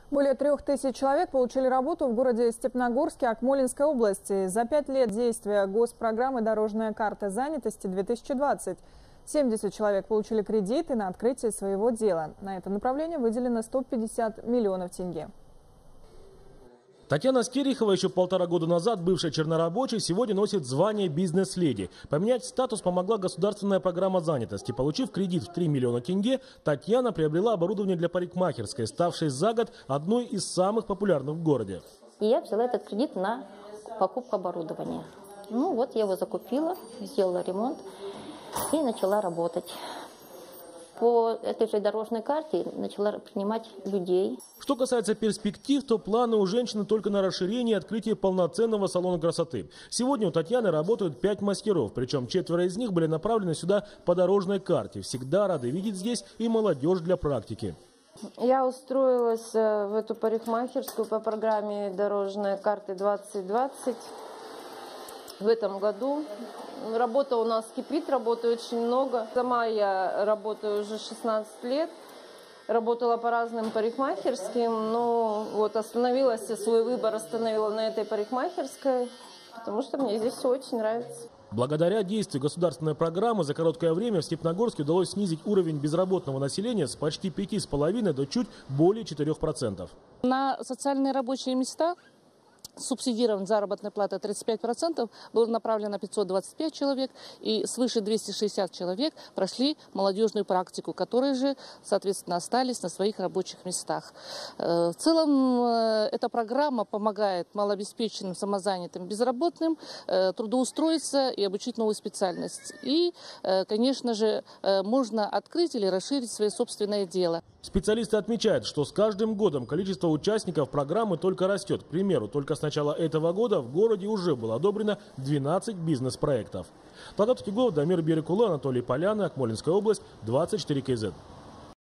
Более 3000 человек получили работу в городе Степногорске Акмолинской области. За 5 лет действия госпрограммы «Дорожная карта занятости-2020». 70 человек получили кредиты на открытие своего дела. На это направление выделено 150 миллионов тенге. Татьяна Скерихова, еще 1,5 года назад бывшая чернорабочая, сегодня носит звание бизнес-леди. Поменять статус помогла государственная программа занятости. Получив кредит в 3 миллиона тенге, Татьяна приобрела оборудование для парикмахерской, ставшей за год одной из самых популярных в городе. И я взяла этот кредит на покупку оборудования. Ну вот я его закупила, сделала ремонт и начала работать. По этой же дорожной карте начала принимать людей. Что касается перспектив, то планы у женщины только на расширение и открытие полноценного салона красоты. Сегодня у Татьяны работают 5 мастеров, причем 4 из них были направлены сюда по дорожной карте. Всегда рады видеть здесь и молодежь для практики. Я устроилась в эту парикмахерскую по программе «Дорожная карта 2020» в этом году. Работа у нас кипит, работы очень много. Сама я работаю уже 16 лет. Работала по разным парикмахерским, но вот остановилась, свой выбор остановила на этой парикмахерской, потому что мне здесь все очень нравится. Благодаря действию государственной программы за короткое время в Степногорске удалось снизить уровень безработного населения с почти 5,5% до чуть более 4%. На социальные рабочие места субсидирован заработной платой 35%, было направлено 525 человек, и свыше 260 человек прошли молодежную практику, которые же, соответственно, остались на своих рабочих местах. В целом, эта программа помогает малообеспеченным, самозанятым, безработным трудоустроиться и обучить новую специальность. И, конечно же, можно открыть или расширить свое собственное дело. Специалисты отмечают, что с каждым годом количество участников программы только растет. К примеру, только с начала этого года в городе уже было одобрено 12 бизнес-проектов. Дамир Берекулы, Анатолий Поляны, Акмолинская область, 24 КЗ.